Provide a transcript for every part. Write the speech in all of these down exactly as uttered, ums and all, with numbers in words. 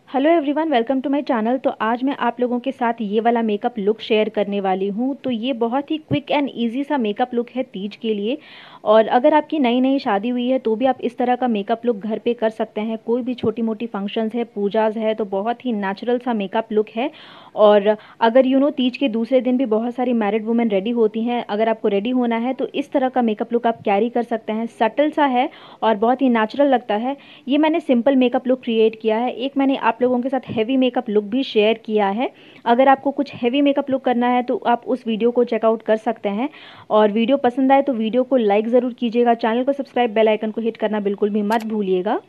Hello everyone, welcome to my channel. तो आज मैं आप लोगों के साथ ये वाला मेकअप लुक शेयर करने वाली हूँ। तो ये बहुत ही क्विक एंड इजी सा मेकअप लुक है तीज के लिए। और अगर आपकी नई नई शादी हुई है तो भी आप इस तरह का मेकअप लुक घर पे कर सकते हैं। कोई भी छोटी मोटी फंक्शंस है, पूजाज है, तो बहुत ही नेचुरल सा मेकअप लुक है। और अगर यू नो तीज के दूसरे दिन भी बहुत सारी मैरिड वुमेन रेडी होती हैं, अगर आपको रेडी होना है तो इस तरह का मेकअप लुक आप कैरी कर सकते हैं। सटल सा है और बहुत ही नेचुरल लगता है। ये मैंने सिंपल मेकअप लुक क्रिएट किया है। एक मैंने आप लोगों के साथ हैवी मेकअप लुक भी शेयर किया है। अगर आपको कुछ हैवी मेकअप लुक करना है तो आप उस वीडियो को चेकआउट कर सकते हैं। और वीडियो पसंद आए तो वीडियो को लाइक ज़रूर कीजिएगा, चैनल को सब्सक्राइब, बेल आइकन को हिट करना बिल्कुल भी मत भूलिएगा।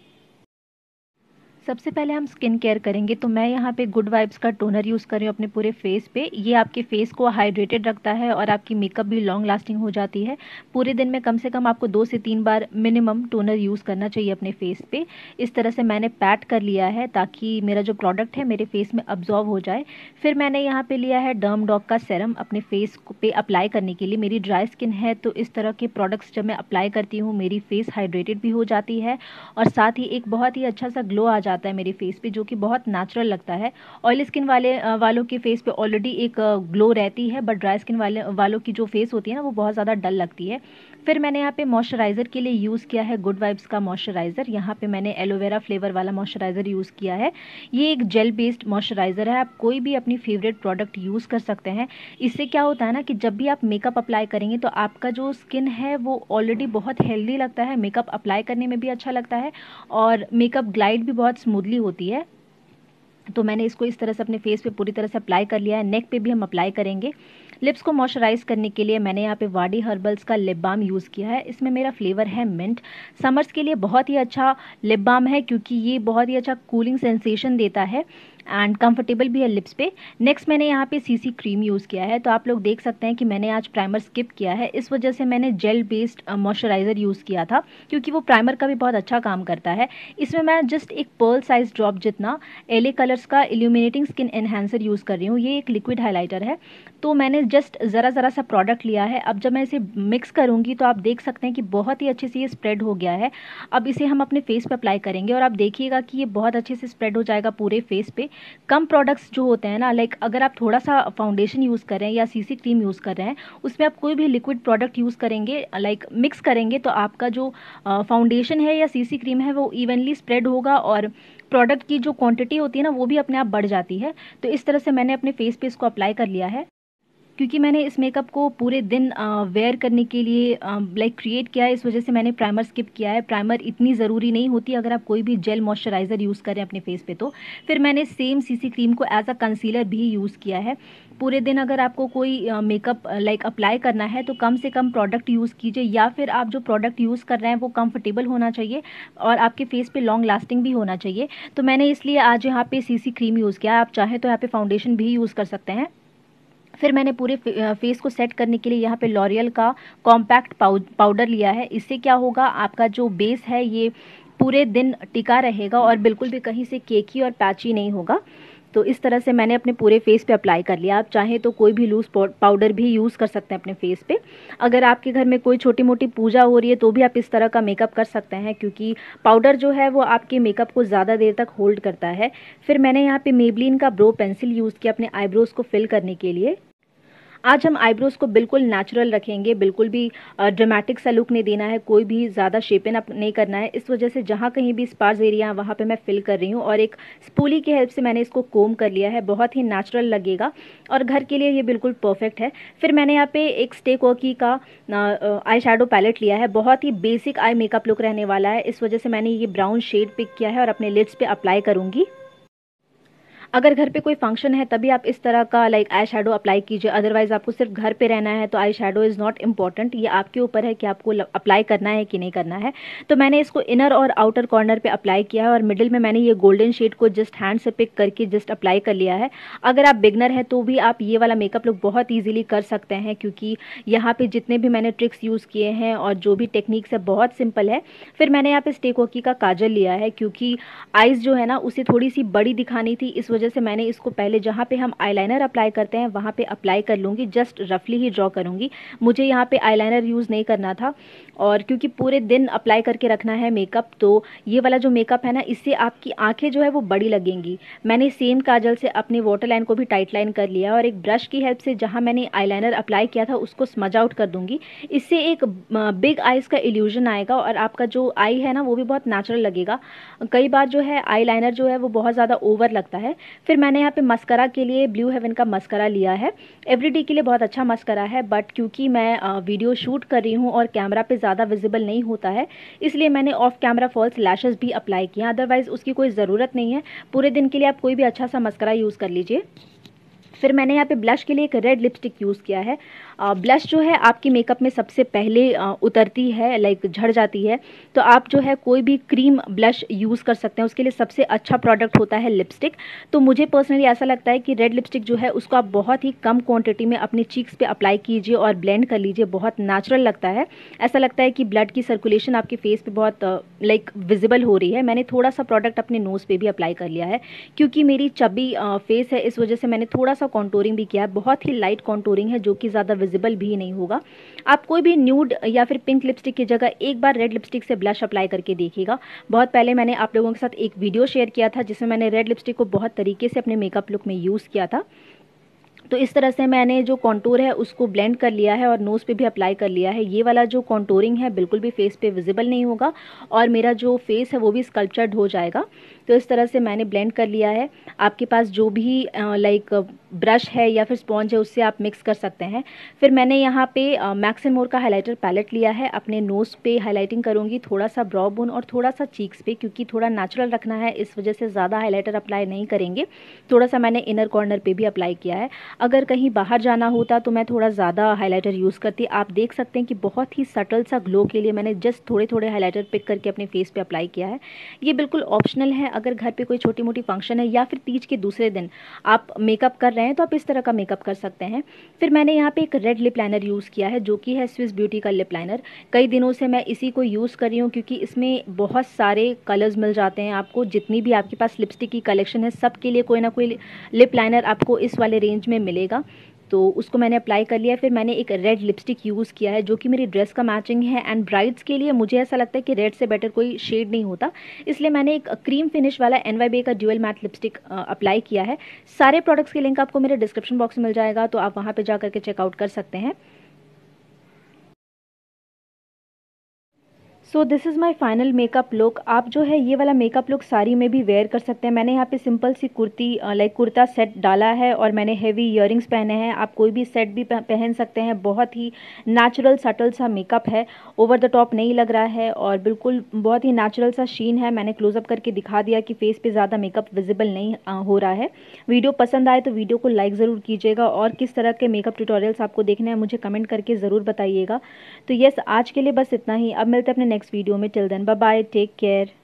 सबसे पहले हम स्किन केयर करेंगे। तो मैं यहाँ पे गुड वाइब्स का टोनर यूज़ कर रही हूँ अपने पूरे फेस पे। ये आपके फेस को हाइड्रेटेड रखता है और आपकी मेकअप भी लॉन्ग लास्टिंग हो जाती है। पूरे दिन में कम से कम आपको दो से तीन बार मिनिमम टोनर यूज़ करना चाहिए अपने फेस पे। इस तरह से मैंने पैट कर लिया है ताकि मेरा जो प्रोडक्ट है मेरे फेस में अब्जॉर्व हो जाए। फिर मैंने यहाँ पे लिया है डर्म डॉग का सेरम अपने फेस पे अप्लाई करने के लिए। मेरी ड्राई स्किन है तो इस तरह के प्रोडक्ट्स जब मैं अप्लाई करती हूँ मेरी फेस हाइड्रेटेड भी हो जाती है और साथ ही एक बहुत ही अच्छा सा ग्लो आ जाता है मेरे फेस पे, जो कि बहुत नेचुरल लगता है। ऑयल स्किन वाले वालों के फेस पे ऑलरेडी एक ग्लो रहती है, बट ड्राई स्किन वाले वालों की जो फेस होती है ना वो बहुत ज़्यादा डल लगती है। फिर मैंने यहाँ पे मॉइस्चराइज़र के लिए यूज़ किया है गुड वाइब्स का मॉइस्चराइज़र। यहाँ पे मैंने एलोवेरा फ्लेवर वाला मॉइस्चराइज़र यूज़ किया है। ये एक जेल बेस्ड मॉइस्चराइज़र है। आप कोई भी अपनी फेवरेट प्रोडक्ट यूज़ कर सकते हैं। इससे क्या होता है ना कि जब भी आप मेकअप अप्लाई करेंगे तो आपका जो स्किन है वो ऑलरेडी बहुत हेल्दी लगता है, मेकअप अप्लाई करने में भी अच्छा लगता है और मेकअप ग्लाइड भी बहुत स्मूथली होती है। तो मैंने इसको इस तरह से अपने फेस पे पूरी तरह से अप्लाई कर लिया है। नेक पे भी हम अप्लाई करेंगे। लिप्स को मॉइस्चराइज करने के लिए मैंने यहाँ पे वाडी हर्बल्स का लिप बाम यूज़ किया है। इसमें मेरा फ्लेवर है मिंट। समर्स के लिए बहुत ही अच्छा लिप बाम है क्योंकि ये बहुत ही अच्छा कूलिंग सेंसेशन देता है एंड कंफर्टेबल भी है लिप्स पे। नेक्स्ट मैंने यहाँ पे सीसी क्रीम यूज़ किया है। तो आप लोग देख सकते हैं कि मैंने आज प्राइमर स्किप किया है, इस वजह से मैंने जेल बेस्ड मॉइस्चराइज़र यूज़ किया था क्योंकि वो प्राइमर का भी बहुत अच्छा काम करता है। इसमें मैं जस्ट एक पर्ल साइज ड्रॉप जितना एले कलर्स का इल्यूमिनेटिंग स्किन एनहांसर यूज़ कर रही हूँ। ये एक लिक्विड हाइलाइटर है। तो मैंने जस्ट ज़रा ज़रा सा प्रोडक्ट लिया है। अब जब मैं इसे मिक्स करूँगी तो आप देख सकते हैं कि बहुत ही अच्छे से ये स्प्रेड हो गया है। अब इसे हम अपने फेस पे अप्लाई करेंगे और आप देखिएगा कि ये बहुत अच्छे से स्प्रेड हो जाएगा पूरे फेस पे। कम प्रोडक्ट्स जो होते हैं ना, लाइक अगर आप थोड़ा सा फाउंडेशन यूज़ कर रहे हैं या सीसी क्रीम यूज़ कर रहे हैं, उसमें आप कोई भी लिक्विड प्रोडक्ट यूज़ करेंगे, लाइक मिक्स करेंगे, तो आपका जो फाउंडेशन है या सीसी क्रीम है वो इवनली स्प्रेड होगा और प्रोडक्ट की जो क्वांटिटी होती है ना वो भी अपने आप बढ़ जाती है। तो इस तरह से मैंने अपने फेस पे इसको अप्लाई कर लिया है। क्योंकि मैंने इस मेकअप को पूरे दिन वेयर करने के लिए लाइक क्रिएट किया है, इस वजह से मैंने प्राइमर स्किप किया है। प्राइमर इतनी ज़रूरी नहीं होती अगर आप कोई भी जेल मॉइस्चराइज़र यूज़ करें अपने फेस पे। तो फिर मैंने सेम सीसी क्रीम को एज अ कंसीलर भी यूज़ किया है। पूरे दिन अगर आपको कोई मेकअप लाइक अप्लाई करना है तो कम से कम प्रोडक्ट यूज़ कीजिए, या फिर आप जो प्रोडक्ट यूज़ कर रहे हैं वो कंफर्टेबल होना चाहिए और आपके फेस पे लॉन्ग लास्टिंग भी होना चाहिए। तो मैंने इसलिए आज यहाँ पे सीसी क्रीम यूज़ किया। आप चाहे तो यहाँ पे फाउंडेशन भी यूज़ कर सकते हैं। फिर मैंने पूरे फेस को सेट करने के लिए यहाँ पे लॉरियल का कॉम्पैक्ट पाउडर लिया है। इससे क्या होगा, आपका जो बेस है ये पूरे दिन टिका रहेगा और बिल्कुल भी कहीं से केकी और पैची नहीं होगा। तो इस तरह से मैंने अपने पूरे फेस पे अप्लाई कर लिया। आप चाहें तो कोई भी लूज पाउडर भी यूज़ कर सकते हैं अपने फेस पे। अगर आपके घर में कोई छोटी मोटी पूजा हो रही है तो भी आप इस तरह का मेकअप कर सकते हैं क्योंकि पाउडर जो है वो आपके मेकअप को ज़्यादा देर तक होल्ड करता है। फिर मैंने यहाँ पे मेबलिन का ब्रो पेंसिल यूज़ किया अपने आईब्रोज़ को फिल करने के लिए। आज हम आईब्रोज़ को बिल्कुल नेचुरल रखेंगे, बिल्कुल भी ड्रामेटिक सा लुक नहीं देना है, कोई भी ज़्यादा शेपन अप नहीं करना है। इस वजह से जहाँ कहीं भी स्पार्स एरिया है वहाँ पे मैं फिल कर रही हूँ और एक स्पूली की हेल्प से मैंने इसको कोम कर लिया है। बहुत ही नेचुरल लगेगा और घर के लिए ये बिल्कुल परफेक्ट है। फिर मैंने यहाँ पे एक स्टेक वर्की का आई शेडो पैलेट लिया है। बहुत ही बेसिक आई मेकअप लुक रहने वाला है, इस वजह से मैंने ये ब्राउन शेड पिक किया है और अपने लिड्स पे अप्लाई करूँगी। अगर घर पे कोई फंक्शन है तभी आप इस तरह का लाइक आई शेडो अप्लाई कीजिए, अदरवाइज आपको सिर्फ घर पे रहना है तो eye shadow is not important. ये आपके ऊपर है कि आपको अप्लाई करना है कि नहीं करना है। तो मैंने इसको इनर और आउटर कॉर्नर पे अप्लाई किया है और मिडिल में मैंने ये गोल्डन शेड को जस्ट हैंड से पिक करके जस्ट अप्लाई कर लिया है। अगर आप बिगनर हैं तो भी आप ये वाला मेकअप लुक बहुत ईजिली कर सकते हैं क्योंकि यहाँ पे जितने भी मैंने ट्रिक्स यूज़ किए हैं और जो भी टेक्निक्स है बहुत सिंपल है। फिर मैंने यहाँ पे स्टेक वर्की का काजल लिया है क्योंकि आइज़ जो है ना उसे थोड़ी सी बड़ी दिखानी थी, इस वजह वजह से मैंने इसको पहले जहाँ पे हम आईलाइनर अप्लाई करते हैं वहाँ पे अप्लाई कर लूँगी, जस्ट रफली ही ड्रॉ करूँगी। मुझे यहाँ पे आईलाइनर यूज़ नहीं करना था, और क्योंकि पूरे दिन अप्लाई करके रखना है मेकअप, तो ये वाला जो मेकअप है ना, इससे आपकी आंखें जो है वो बड़ी लगेंगी। मैंने सेम काजल से अपने वाटर लाइन को भी टाइट लाइन कर लिया, और एक ब्रश की हेल्प से जहाँ मैंने आईलाइनर अप्लाई किया था उसको स्मज आउट कर दूंगी। इससे एक बिग आईज का इल्यूजन आएगा, और आपका जो आई है ना वो भी बहुत नेचुरल लगेगा। कई बार जो है आईलाइनर जो है वो बहुत ज़्यादा ओवर लगता है। फिर मैंने यहाँ पे मस्करा के लिए ब्लू हेवन का मस्करा लिया है। एवरीडे के लिए बहुत अच्छा मस्करा है, बट क्योंकि मैं वीडियो शूट कर रही हूँ और कैमरा पे ज़्यादा विजिबल नहीं होता है, इसलिए मैंने ऑफ कैमरा फॉल्स लैशेस भी अप्लाई किया। अदरवाइज़ उसकी कोई ज़रूरत नहीं है। पूरे दिन के लिए आप कोई भी अच्छा सा मस्करा यूज़ कर लीजिए। फिर मैंने यहाँ पे ब्लश के लिए एक रेड लिपस्टिक यूज़ किया है। ब्लश जो है आपकी मेकअप में सबसे पहले आ, उतरती है, लाइक झड़ जाती है, तो आप जो है कोई भी क्रीम ब्लश यूज़ कर सकते हैं। उसके लिए सबसे अच्छा प्रोडक्ट होता है लिपस्टिक। तो मुझे पर्सनली ऐसा लगता है कि रेड लिपस्टिक जो है उसको आप बहुत ही कम क्वांटिटी में अपने चीक्स पे अप्लाई कीजिए और ब्लेंड कर लीजिए। बहुत नेचुरल लगता है, ऐसा लगता है कि ब्लड की सर्कुलेशन आपके फेस पे बहुत लाइक विजिबल हो रही है। मैंने थोड़ा सा प्रोडक्ट अपने नोज़ पे भी अप्लाई कर लिया है, क्योंकि मेरी चबी फेस है, इस वजह से मैंने थोड़ा सा कॉन्टोरिंग भी किया है। बहुत ही लाइट कॉन्टोरिंग है, जो कि ज़्यादा विजिबल भी नहीं होगा। आप कोई भी न्यूड या फिर पिंक लिपस्टिक की जगह एक बार रेड लिपस्टिक से ब्लश अप्लाई करके देखिएगा। बहुत पहले मैंने आप लोगों के साथ एक वीडियो शेयर किया था जिसमें मैंने रेड लिपस्टिक को बहुत तरीके से अपने मेकअप लुक में यूज़ किया था। तो इस तरह से मैंने जो कॉन्टूर है उसको ब्लेंड कर लिया है और नोज़ पे भी अप्लाई कर लिया है। ये वाला जो कॉन्टूरिंग है बिल्कुल भी फेस पे विजिबल नहीं होगा, और मेरा जो फेस है वो भी स्कल्पचर्ड हो जाएगा। तो इस तरह से मैंने ब्लेंड कर लिया है। आपके पास जो भी लाइक ब्रश है या फिर स्पॉन्ज है उससे आप मिक्स कर सकते हैं। फिर मैंने यहाँ पे मैक्स एंड मोर का हाइलाइटर पैलेट लिया है। अपने नोज़ पे हाईलाइटिंग करूँगी, थोड़ा सा ब्रॉ बोन और थोड़ा सा चीक्स पे, क्योंकि थोड़ा नेचुरल रखना है, इस वजह से ज़्यादा हाईलाइटर अप्लाई नहीं करेंगे। थोड़ा सा मैंने इनर कॉर्नर पे भी अप्लाई किया है। अगर कहीं बाहर जाना होता तो मैं थोड़ा ज़्यादा हाइलाइटर यूज़ करती। आप देख सकते हैं कि बहुत ही सटल सा ग्लो के लिए मैंने जस्ट थोड़े थोड़े हाइलाइटर पिक करके अपने फेस पे अप्लाई किया है। ये बिल्कुल ऑप्शनल है। अगर घर पे कोई छोटी मोटी फंक्शन है या फिर तीज के दूसरे दिन आप मेकअप कर रहे हैं तो आप इस तरह का मेकअप कर सकते हैं। फिर मैंने यहाँ पे एक रेड लिप लाइनर यूज़ किया है, जो कि है स्विस ब्यूटी का लिप लाइनर। कई दिनों से मैं इसी को यूज़ कर रही हूँ, क्योंकि इसमें बहुत सारे कलर्स मिल जाते हैं आपको। जितनी भी आपके पास लिपस्टिक की कलेक्शन है, सबके लिए कोई ना कोई लिप लाइनर आपको इस वाले रेंज में मिलेगा। तो उसको मैंने अप्लाई कर लिया। फिर मैंने एक रेड लिपस्टिक यूज़ किया है, जो कि मेरी ड्रेस का मैचिंग है, एंड ब्राइड्स के लिए मुझे ऐसा लगता है कि रेड से बेटर कोई शेड नहीं होता, इसलिए मैंने एक क्रीम फिनिश वाला एन वाई बी का ड्यूअल मैट लिपस्टिक अप्लाई किया है। सारे प्रोडक्ट्स के लिंक आपको मेरे डिस्क्रिप्शन बॉक्स में मिल जाएगा, तो आप वहाँ पर जा करके चेकआउट कर सकते हैं। So this is my final makeup look. आप जो है ये वाला मेकअप लुक साड़ी में भी वेयर कर सकते हैं। मैंने यहाँ पे सिंपल सी कुर्ती लाइक कुर्ता सेट डाला है, और मैंने हेवी इयररिंग्स पहने हैं। आप कोई भी सेट भी पहन सकते हैं। बहुत ही नेचुरल सटल सा मेकअप है, ओवर द टॉप नहीं लग रहा है, और बिल्कुल बहुत ही नेचुरल सा शीन है। मैंने क्लोजअप करके दिखा दिया कि फेस पे ज़्यादा मेकअप विजिबल नहीं हो रहा है। वीडियो पसंद आए तो वीडियो को लाइक ज़रूर कीजिएगा, और किस तरह के मेकअप ट्यूटोरियल्स आपको देखने हैं मुझे कमेंट करके ज़रूर बताइएगा। तो यस, आज के लिए बस इतना ही। अब मिलते हैं अपने नेक्स्ट वीडियो में। Till then bye bye, take care.